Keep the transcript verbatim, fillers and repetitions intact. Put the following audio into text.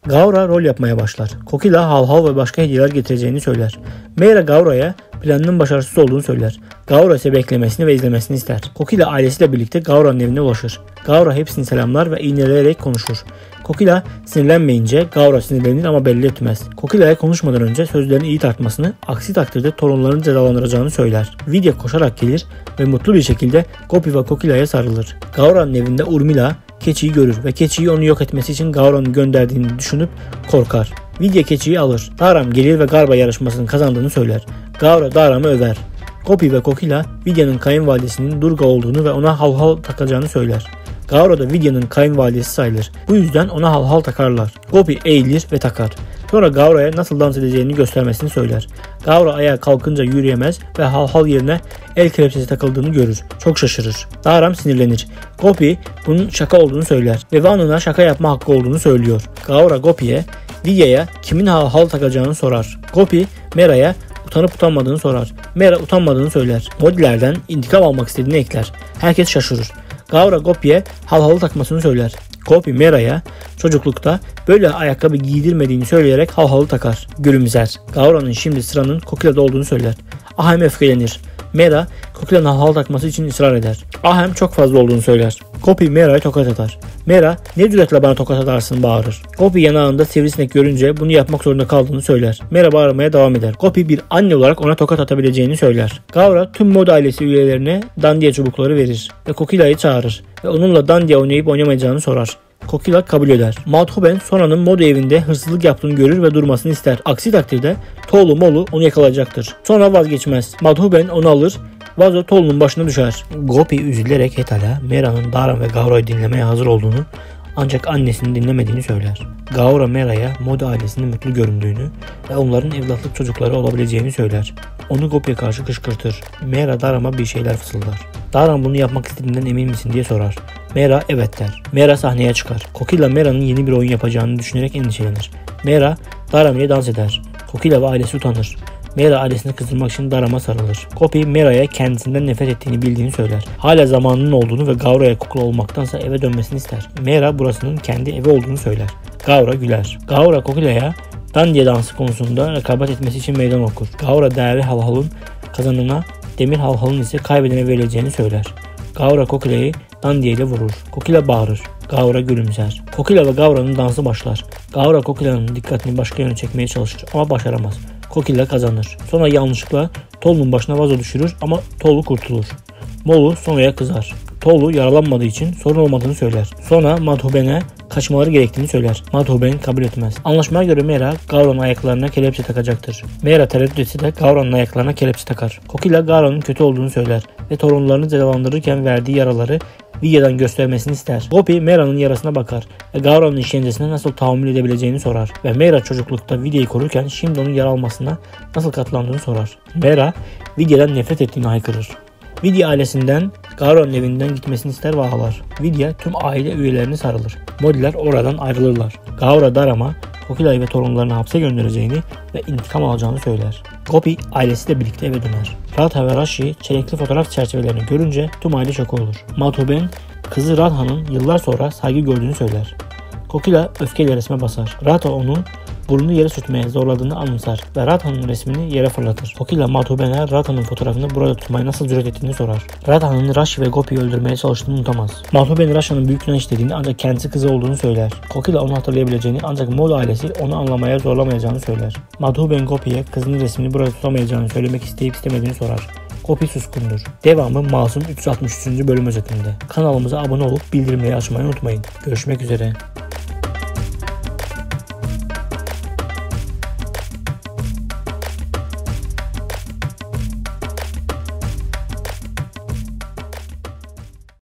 Gaora rol yapmaya başlar. Kokila hav hav ve başka hediyeler getireceğini söyler. Meira Gaora'ya planının başarısız olduğunu söyler. Gaora ise beklemesini ve izlemesini ister. Kokila ailesiyle birlikte Gaora'nın evine ulaşır. Gaora hepsini selamlar ve iğneleyerek konuşur. Kokila sinirlenmeyince Gaora sinirlenir ama belli etmez. Kokila'ya konuşmadan önce sözlerini iyi tartmasını, aksi takdirde torunlarını cezalandıracağını söyler. Vidya koşarak gelir ve mutlu bir şekilde Gopi ve Kokila'ya sarılır. Gaora'nın evinde Urmila keçiyi görür ve keçiyi onu yok etmesi için Gaora'nın gönderdiğini düşünüp korkar. Vidya keçiyi alır. Daram gelir ve Garba yarışmasını kazandığını söyler. Gaora Daram'ı över. Gopi ve Kokila Vidya'nın kayınvalidesinin Durga olduğunu ve ona hal hal takacağını söyler. Gaora da Vidya'nın kayınvalidesi sayılır. Bu yüzden ona hal hal takarlar. Gopi eğilir ve takar. Sonra Gaora'ya nasıl dans edeceğini göstermesini söyler. Gaora ayağa kalkınca yürüyemez ve hal hal yerine el kelepçesi takıldığını görür. Çok şaşırır. Daram sinirlenir. Gopi bunun şaka olduğunu söyler ve Van'ına şaka yapma hakkı olduğunu söylüyor. Gaora Gopi'ye Vidya'ya kimin hal hal takacağını sorar. Gopi Mera'ya utanıp utanmadığını sorar. Mera utanmadığını söyler. Modilerden intikam almak istediğini ekler. Herkes şaşırır. Gaora Gopi'ye hal halı takmasını söyler. Gopi Mera'ya çocuklukta böyle ayakkabı giydirmediğini söyleyerek hal halı takar. Gülümser. Gaora'nın şimdi sıranın Kokila'da olduğunu söyler. Ahem öfkelenir. Mera Kokila'nın hal halı takması için ısrar eder. Ahem çok fazla olduğunu söyler. Gopi Mera'ya tokat atar. Mera ne cüretle bana tokat atarsın bağırır. Gopi yanağında sivrisinek görünce bunu yapmak zorunda kaldığını söyler. Mera bağırmaya devam eder. Gopi bir anne olarak ona tokat atabileceğini söyler. Gaora tüm mod ailesi üyelerine dandiya çubukları verir ve Kokila'yı çağırır ve onunla dandiya oynayıp oynamayacağını sorar. Kokila kabul eder. Madhuben Sona'nın moda evinde hırsızlık yaptığını görür ve durmasını ister. Aksi takdirde Tolu Molu onu yakalayacaktır. Sona vazgeçmez. Madhuben onu alır. Vazo Tolu'nun başına düşer. Gopi üzülerek Hetal'a Mera'nın Daram ve Gaora'yı dinlemeye hazır olduğunu ancak annesini dinlemediğini söyler. Gaora Mera'ya moda ailesinin mutlu göründüğünü ve onların evlatlık çocukları olabileceğini söyler. Onu Gopi'ye karşı kışkırtır. Mera Daram'a bir şeyler fısıldar. Daram bunu yapmak istediğinden emin misin diye sorar. Mera evet der. Mera sahneye çıkar. Kokila Mera'nın yeni bir oyun yapacağını düşünerek endişelenir. Mera Daram ile dans eder. Kokila ve ailesi utanır. Mera ailesini kızdırmak için Daram'a sarılır. Gopi Mera'ya kendisinden nefret ettiğini bildiğini söyler. Hala zamanının olduğunu ve Gaora'ya kukla olmaktansa eve dönmesini ister. Mera burasının kendi evi olduğunu söyler. Gaora güler. Gaora Kokila'ya dandiya dansı konusunda rekabet etmesi için meydan okur. Gaora değerli halhalın kazanına, demir halhalın ise kaybedene verileceğini söyler. Gaora Kokila'yı dandiya ile vurur. Kokila bağırır. Gaora gülümser. Kokila ve Gaora'nın dansı başlar. Gaora Kokila'nın dikkatini başka yöne çekmeye çalışır ama başaramaz. Kokila kazanır. Sonra yanlışlıkla Tolu'nun başına vazo düşürür ama Tolu kurtulur. Molu Sona'ya kızar. Tolu yaralanmadığı için sorun olmadığını söyler. Sonra Madhuben'e kaçmaları gerektiğini söyler. Madhuben kabul etmez. Anlaşmaya göre Mera Gaora'nın ayaklarına kelepçe takacaktır. Mera tereddüt etse de Gaora'nın ayaklarına kelepçe takar. Kokila Gaora'nın kötü olduğunu söyler ve torunlarını cezalandırırken verdiği yaraları Vidya'dan göstermesini ister. Gopi Mera'nın yarasına bakar ve Gaora'nın işkencesine nasıl tahammül edebileceğini sorar. Ve Mera çocuklukta Vidya'yı korurken şimdi onun yara almasına nasıl katlandığını sorar. Mera Vidya'dan nefret ettiğini haykırır. Vidya ailesinden Gaora'nın evinden gitmesini ister ve ağlar. Vidya tüm aile üyelerini sarılır. Modiler oradan ayrılırlar. Gaora Daram'a Kokila'yı ve torunlarını hapse göndereceğini ve intikam alacağını söyler. Gopi ailesiyle birlikte eve döner. Radha ve Rashi çelikli fotoğraf çerçevelerini görünce tüm aile şok olur. Madhuben kızı Radha'nın yıllar sonra saygı gördüğünü söyler. Kokila öfkeyle resme basar. Radha onun burnunu yere sürtmeye zorladığını anımsar ve Radha'nın resmini yere fırlatır. Kokila Madhuben'e Radha'nın fotoğrafını burada tutmayı nasıl cüret ettiğini sorar. Radha'nın Rashi ve Gopi'yi öldürmeye çalıştığını unutamaz. Madhuben Rasha'nın büyük günah işlediğini ancak kendisi kızı olduğunu söyler. Kokila onu hatırlayabileceğini ancak Mod ailesi onu anlamaya zorlamayacağını söyler. Madhuben Gopi'ye kızının resmini burada tutamayacağını söylemek isteyip istemediğini sorar. Gopi suskundur. Devamı Masum üç yüz altmış üçüncü bölüm özetinde. Kanalımıza abone olup bildirimleri açmayı unutmayın. Görüşmek üzere.